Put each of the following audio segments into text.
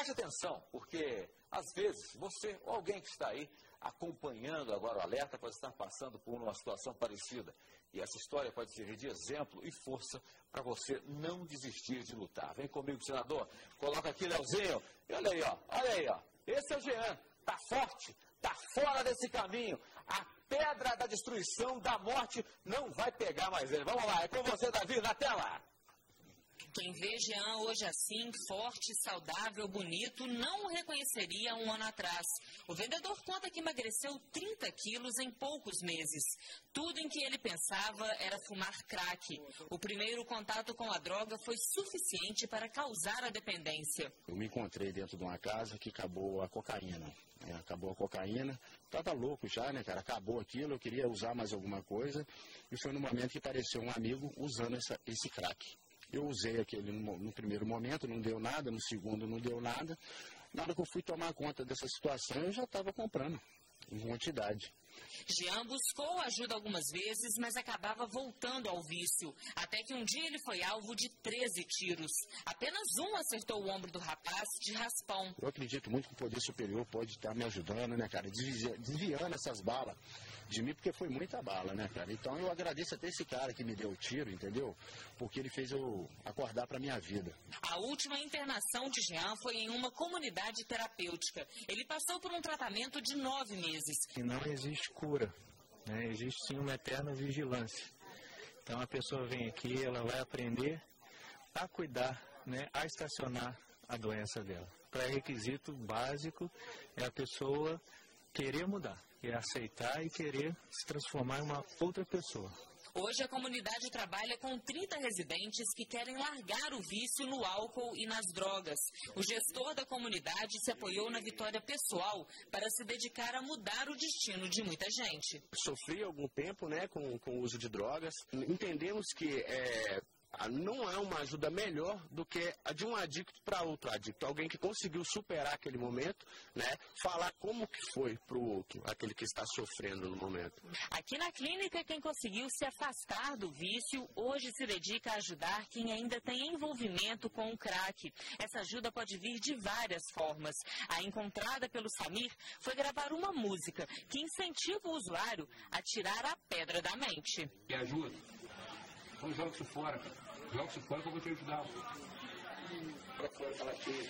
Preste atenção, porque às vezes você ou alguém que está aí acompanhando agora o alerta pode estar passando por uma situação parecida. E essa história pode servir de exemplo e força para você não desistir de lutar. Vem comigo, senador. Coloca aqui, Leozinho. E olha aí, ó. Olha aí, ó. Esse é o Jean. Tá forte, tá fora desse caminho. A pedra da destruição, da morte, não vai pegar mais ele. Vamos lá, é com você, Davi, na tela. Quem vê Jean hoje assim, forte, saudável, bonito, não o reconheceria um ano atrás. O vendedor conta que emagreceu 30 quilos em poucos meses. Tudo em que ele pensava era fumar crack. O primeiro contato com a droga foi suficiente para causar a dependência. Eu me encontrei dentro de uma casa que acabou a cocaína. Acabou a cocaína, tava louco já, né, cara? Acabou aquilo, eu queria usar mais alguma coisa. E foi no momento que apareceu um amigo usando esse crack. Eu usei aquele no primeiro momento, não deu nada, no segundo não deu nada. Na hora que eu fui tomar conta dessa situação, eu já estava comprando em quantidade. Jean buscou ajuda algumas vezes, mas acabava voltando ao vício. Até que um dia ele foi alvo de 13 tiros. Apenas um acertou o ombro do rapaz de raspão. Eu acredito muito que o poder superior pode estar me ajudando, né, cara? Desviando essas balas de mim, porque foi muita bala, né, cara? Então eu agradeço até esse cara que me deu o tiro, entendeu? Porque ele fez eu acordar para minha vida. A última internação de Jean foi em uma comunidade terapêutica. Ele passou por um tratamento de 9 meses. E não existe cura, né? Existe sim uma eterna vigilância. Então a pessoa vem aqui, ela vai aprender a cuidar, né? A estacionar a doença dela. Pré-requisito básico é a pessoa querer mudar, é aceitar e querer se transformar em uma outra pessoa. Hoje a comunidade trabalha com 30 residentes que querem largar o vício no álcool e nas drogas. O gestor da comunidade se apoiou na vitória pessoal para se dedicar a mudar o destino de muita gente. Sofri algum tempo, né, com o uso de drogas. Entendemos que não é uma ajuda melhor do que a de um adicto para outro adicto. Alguém que conseguiu superar aquele momento, né? Falar como que foi para o outro, aquele que está sofrendo no momento. Aqui na clínica, quem conseguiu se afastar do vício, hoje se dedica a ajudar quem ainda tem envolvimento com o crack. Essa ajuda pode vir de várias formas. A encontrada pelo Samir foi gravar uma música que incentiva o usuário a tirar a pedra da mente. Me ajuda. Então joga isso fora, cara. Joga isso fora que eu vou te ajudar. Pra fora aquela coisa.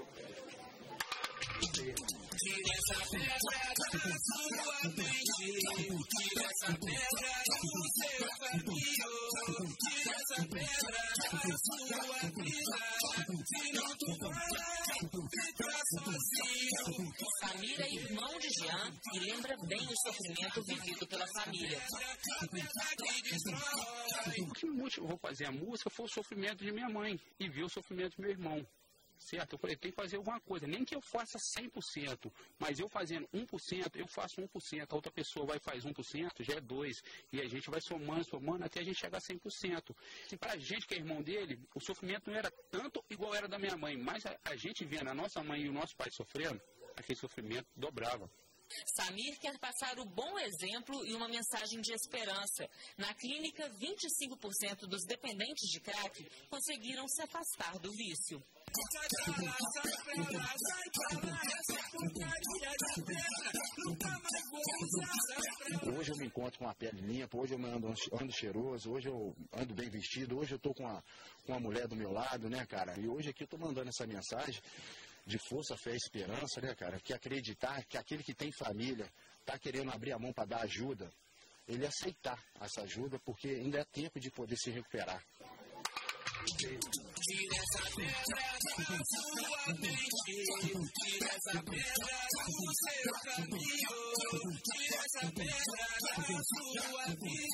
Tira essa pedra da sua mente. Tira essa pedra do seu caminho. Tira essa pedra da sua vida. Se não tu vai ficar sozinho. Samir é irmão de Jean e lembra bem o sofrimento vivido pela família. O que me motivou a fazer a música foi o sofrimento de minha mãe e ver o sofrimento do meu irmão. Certo? Eu falei, tem que fazer alguma coisa. Nem que eu faça 100%, mas eu fazendo 1%, eu faço 1%. A outra pessoa vai e faz 1%, já é 2%. E a gente vai somando até a gente chegar a 100%. E pra gente que é irmão dele, o sofrimento não era tanto igual era da minha mãe. Mas a gente vendo a nossa mãe e o nosso pai sofrendo, aquele sofrimento dobrava. Samir quer passar o bom exemplo e uma mensagem de esperança. Na clínica, 25% dos dependentes de crack conseguiram se afastar do vício. Hoje eu me encontro com a pele limpa, hoje eu ando cheiroso, hoje eu ando bem vestido, hoje eu tô com a mulher do meu lado, né, cara? E hoje aqui eu tô mandando essa mensagem de força, fé e esperança, né, cara? Que acreditar que aquele que tem família tá querendo abrir a mão para dar ajuda, ele aceitar essa ajuda, porque ainda é tempo de poder se recuperar. Tira essa pedra da sua mente. Tira essa pedra do seu caminho. Tira essa pedra da sua vida.